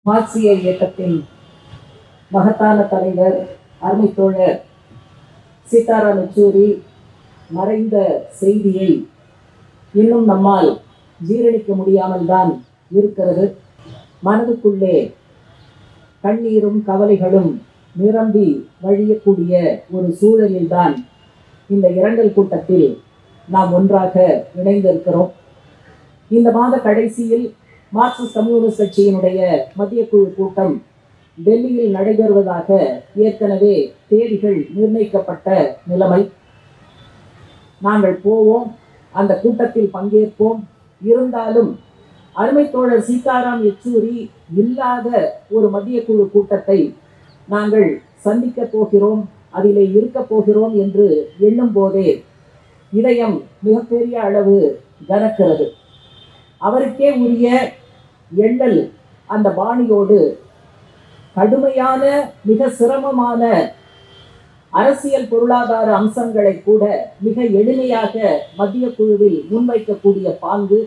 மார்க்சிய இயக்கத்தின் மகத்தான தலைவர் அருமை தோழர் சீதாராம் யெச்சூரி மறைந்த செய்தியை இன்னும் நம்மால் ஜீரணிக்க முடியாமல் தான் இருக்கிறது. மனதுக்குள்ளே கண்ணீரும் கவலைகளும் நிரம்பி வழியக்கூடிய ஒரு சூழலில்தான் இந்த இரங்கல் கூட்டத்தில் நாம் ஒன்றாக இணைந்திருக்கிறோம். இந்த மாத கடைசியில் மார்க்சிஸ்ட் கம்யூனிஸ்ட் கட்சியினுடைய மத்திய குழு கூட்டம் டெல்லியில் நடைபெறுவதாக ஏற்கனவே தேதிகள் நிர்ணயிக்கப்பட்ட நிலைமை. நாங்கள் போவோம், அந்த கூட்டத்தில் பங்கேற்போம். இருந்தாலும் அருமை தோழர் சீதாராம் யெச்சூரி இல்லாத ஒரு மத்திய குழு கூட்டத்தை நாங்கள் சந்திக்க போகிறோம், அதிலே இருக்க போகிறோம் என்று எண்ணும் போதே இதயம் மிகப்பெரிய அளவு கனக்கிறது. அவருக்கே உரிய எண்ணல் அந்த பாணியோடு கடுமையான மிக சிரமமான அரசியல் பொருளாதார அம்சங்களை கூட மிக எளிமையாக மத்திய குழுவில் முன்வைக்கக்கூடிய பாங்கு,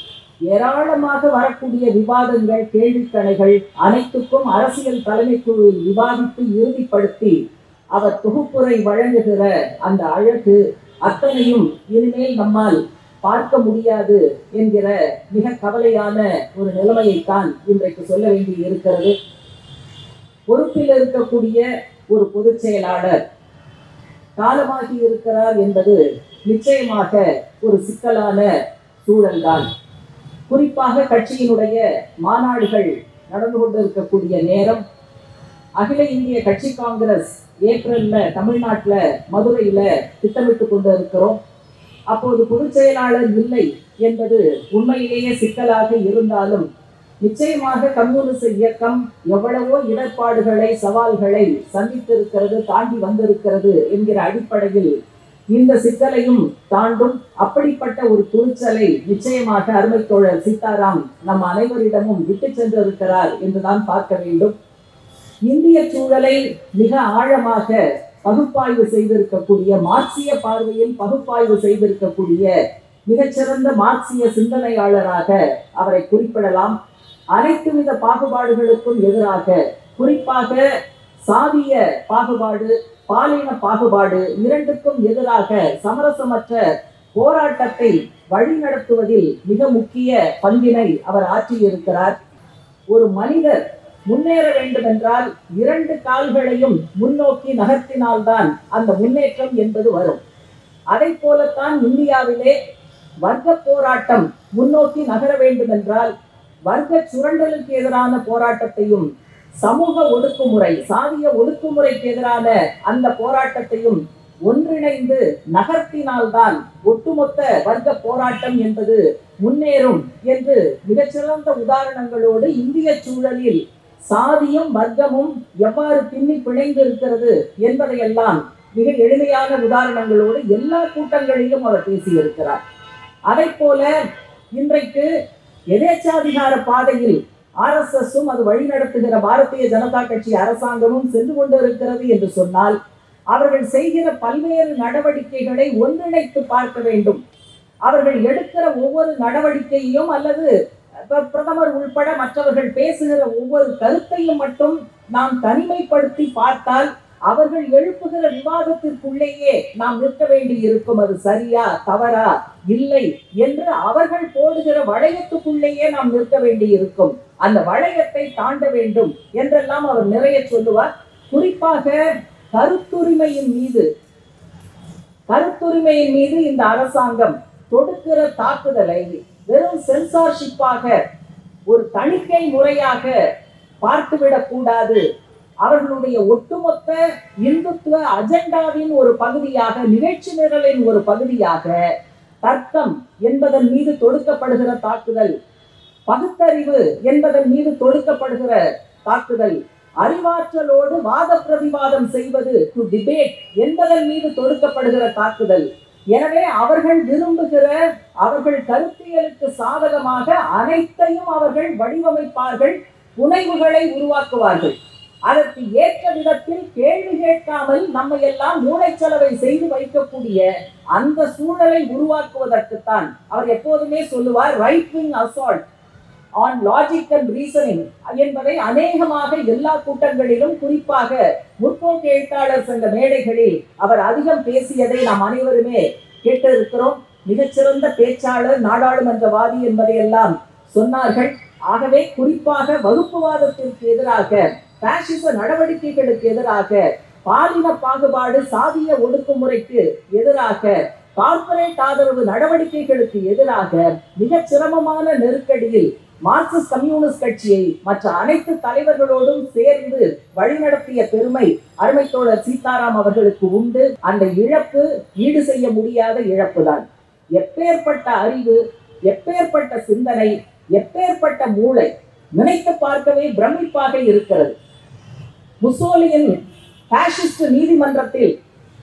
ஏராளமாக வரக்கூடிய விவாதங்கள், கேள்விக்கணைகள் அனைத்துக்கும் அரசியல் தலைமை குழுவில் விவாதித்து இறுதிப்படுத்தி அவர் தொகுப்புரை வழங்குகிற அந்த அழகு அத்தனையும் இனிமேல் நம்மால் பார்க்க முடியாது என்கிற மிக கவலையான ஒரு நிலைமையைத்தான் இன்றைக்கு சொல்ல வேண்டி இருக்கிறது. பொறுப்பில் இருக்கக்கூடிய ஒரு பொதுச் செயலாளர் காலமாகி இருக்கிறார் என்பது நிச்சயமாக ஒரு சிக்கலான சூழல்தான். குறிப்பாக கட்சியினுடைய மாநாடுகள் நடந்து கொண்டிருக்கக்கூடிய நேரம், அகில இந்திய கட்சி காங்கிரஸ் ஏப்ரல்ல தமிழ்நாட்டில் மதுரையில் திட்டமிட்டு கொண்டு இருக்கிறோம். அப்போது பொதுச் செயலாளர் இல்லை என்பது உண்மையிலேயே சிக்கலாக இருந்தாலும் நிச்சயமாக கம்யூனிஸ்ட் இயக்கம் எவ்வளவோ இடர்பாடுகளை, சவால்களை சந்தித்திருக்கிறது, தாண்டி வந்திருக்கிறது என்கிற அடிப்படையில் இந்த சிக்கலையும் தாண்டும் அப்படிப்பட்ட ஒரு துணிச்சலை நிச்சயமாக அருமை தோழர் சீதாராம் நம் அனைவரிடமும் விட்டு சென்றிருக்கிறார் என்றுதான் பார்க்க வேண்டும். இந்திய சூழலை மிக ஆழமாக பகுப்பாய்வு செய்திருக்கக்கூடிய, மார்க்சிய பார்வையில் பகுப்பாய்வு செய்திருக்கக்கூடிய மிகச்சிறந்த மார்க்சிய சிந்தனையாளராக அவரை குறிப்பிடலாம். அனைத்து வித பாகுபாடுகளுக்கும் எதிராக, குறிப்பாக சாதிய பாகுபாடு, பாலின பாகுபாடு இரண்டுக்கும் எதிராக சமரசமற்ற போராட்டத்தை வழிநடத்துவதில் மிக முக்கிய பங்கினை அவர் ஆற்றியிருக்கிறார். ஒரு மனிதர் முன்னேற வேண்டும் என்றால் இரண்டு கால்களையும் முன்னோக்கி நகர்த்தினால்தான் அந்த முன்னேற்றம் என்பது வரும். அதை போலத்தான் இந்தியாவிலே வர்க்க போராட்டம் முன்னோக்கி நகர வேண்டும் என்றால் வர்க்க சுரண்டலுக்கு எதிரான போராட்டத்தையும், சமூக ஒடுக்குமுறை, சாதிய ஒடுக்குமுறைக்கு எதிரான அந்த போராட்டத்தையும் ஒன்றிணைந்து நகர்த்தினால்தான் ஒட்டுமொத்த வர்க்க போராட்டம் என்பது முன்னேறும் என்று மிகச்சிறந்த உதாரணங்களோடு இந்திய சூழலில் சாதியும் வர்க்கமும் எவ்வாறு பின்னி பிணைந்து இருக்கிறது என்பதையெல்லாம் மிக எளிமையான உதாரணங்களோடு எல்லா கூட்டங்களிலும் அவர் பேசியிருக்கிறார். அதை போல இன்றைக்கு எதேச்சாதிகார பாதையில் RSSும் அது வழிநடத்துகிற பாரதிய ஜனதா கட்சி அரசாங்கமும் சென்று கொண்டிருக்கிறது என்று சொன்னால் அவர்கள் செய்கிற பல்வேறு நடவடிக்கைகளை ஒன்றிணைத்து பார்க்க வேண்டும். அவர்கள் எடுக்கிற ஒவ்வொரு நடவடிக்கையும் அல்லது பிரதமர் உள்பட மற்றவர்கள் பேசுகிற ஒவ்வொரு கருத்தையும் மட்டும் நாம் தனிமைப்படுத்தி பார்த்தால் அவர்கள் எழுப்புகிற விவாதத்திற்குள்ளேயே நாம் நிற்க வேண்டி இருக்கும். அது சரியா தவறா இல்லை என்று அவர்கள் போடுகிற வளையத்துக்குள்ளேயே நாம் நிற்க வேண்டி இருக்கும். அந்த வளையத்தை தாண்ட வேண்டும் என்றெல்லாம் அவர் நிறைய சொல்லுவார். குறிப்பாக கருத்துரிமையின் மீது இந்த அரசாங்கம் தொடுக்கிற தாக்குதலை வெறும் சென்சார்ஷிப்பாக, ஒரு தணிக்கை முறையாக பார்த்துவிடக் கூடாது. அவர்களுடைய ஒட்டுமொத்த இந்துத்துவ அஜெண்டாவின் ஒரு பகுதியாக, நிகழ்ச்சி நிரலின் ஒரு பகுதியாக தர்க்கம் என்பதன் மீது தொடுக்கப்படுகிற தாக்குதல், பகுத்தறிவு என்பதன் மீது தொடுக்கப்படுகிற தாக்குதல், அறிவாற்றலோடு வாத பிரதிவாதம் செய்வது, டு டிபேட் என்பதன் மீது தொடுக்கப்படுகிற தாக்குதல். எனவே அவர்கள் விரும்புகிற, அவர்கள் கருத்தியலுக்கு சாதகமாக அனைத்தையும் அவர்கள் வடிவமைப்பார்கள், புனைவுகளை உருவாக்குவார்கள். அதற்கு ஏற்ற விதத்தில் கேள்வி கேட்காமல் நம்ம எல்லாம் மூளைச்சலவை செய்து வைக்கக்கூடிய அந்த சூழலை உருவாக்குவதற்குத்தான் அவர் எப்போதுமே சொல்லுவார், right wing assault, on logic and reasoning என்பதை அநேகமாக எல்லா கூட்டங்களிலும், குறிப்பாக முற்போக்கு எழுத்தாளர் சங்க மேடைகளில் அவர் அதிகம் பேசியதை நாம் அனைவருமே கேட்டிருக்கிறோம். மிகச்சிறந்த பேச்சாளர், நாடாளுமன்றவாதி என்பதையெல்லாம் சொன்னார்கள். ஆகவே குறிப்பாக வகுப்புவாதத்திற்கு எதிராக, பாசிச நடவடிக்கைகளுக்கு எதிராக, பாலின பாகுபாடு, சாதிய ஒடுக்குமுறைக்கு எதிராக, கார்ப்பரேட் ஆதரவு நடவடிக்கைகளுக்கு எதிராக மிக சிரமமான நெருக்கடியில் மார்க்சிஸ்ட் கம்யூனிஸ்ட் கட்சியை மற்ற அனைத்து தலைவர்களோடும் சேர்ந்து வழிநடத்திய பெருமை அருமை தோழர் சீதாராம் அவர்களுக்கு உண்டு. அந்த இழப்பு ஈடு செய்ய முடியாத இழப்புதான். எப்பேற்பட்ட அறிவு, எப்பேற்பட்ட சிந்தனை, எப்பேற்பட்ட மூளை, நினைத்து பார்க்கவே பிரமிப்பாக இருக்கிறது. முசோலியின் பாசிஸ்ட் நீதிமன்றத்தில்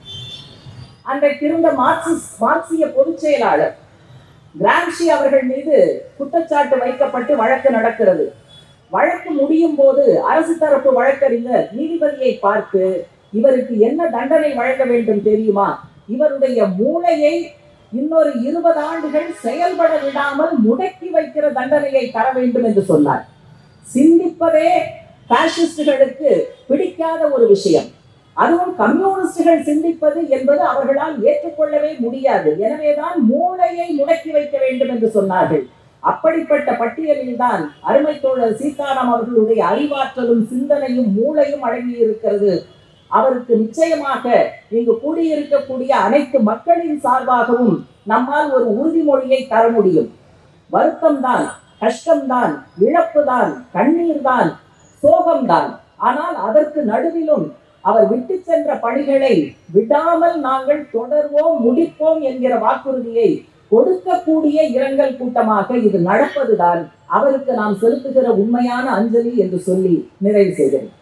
அன்றைக்கு இருந்த மார்க்சிய பொதுச் செயலாளர் கிராம்ஷி அவர்கள் மீது குற்றச்சாட்டு வைக்கப்பட்டு வழக்கு நடக்கிறது. வழக்கு முடியும் போது அரசு தரப்பு வழக்கறிஞர் நீதிபதியை பார்த்து, இவருக்கு என்ன தண்டனை வழங்க வேண்டும் தெரியுமா? இவருடைய மூளையை இன்னொரு 20 ஆண்டுகள் செயல்பட விடாமல் முடக்கி வைக்கிற தண்டனையை தர வேண்டும் என்று சொன்னார். சிந்திப்பதே பாசிஸ்டுகளுக்கு பிடிக்காத ஒரு விஷயம். அதுவும் கம்யூனிஸ்டுகள் சிந்திப்பது என்பது அவர்களால் ஏற்றுக்கொள்ளவே முடியாது. எனவேதான் மூளையை முடக்கி வைக்க வேண்டும் என்று சொன்னார்கள். அப்படிப்பட்ட பட்டியலில் தான் அருமை தோழர் சீதாராம் அவர்களுடைய அறிவாற்றலும் சிந்தனையும் மூளையும் அடங்கி இருக்கிறது. அவருக்கு நிச்சயமாக இங்கு கூடியிருக்கக்கூடிய அனைத்து மக்களின் சார்பாகவும் நம்மால் ஒரு உறுதிமொழியை தர முடியும். வருத்தம்தான், கஷ்டம்தான், இழப்புதான், கண்ணீர் தான், சோகம்தான். ஆனால் அதற்கு நடுவிலும் அவர் விட்டு சென்ற பணிகளை விடாமல் நாங்கள் தொடர்வோம், முடிப்போம் என்கிற வாக்குறுதியை கொடுக்கக்கூடிய இரங்கல் கூட்டமாக இது நடப்பதுதான் அவருக்கு நாம் செலுத்துகிற உண்மையான அஞ்சலி என்று சொல்லி நிறைவு செய்கிறேன்.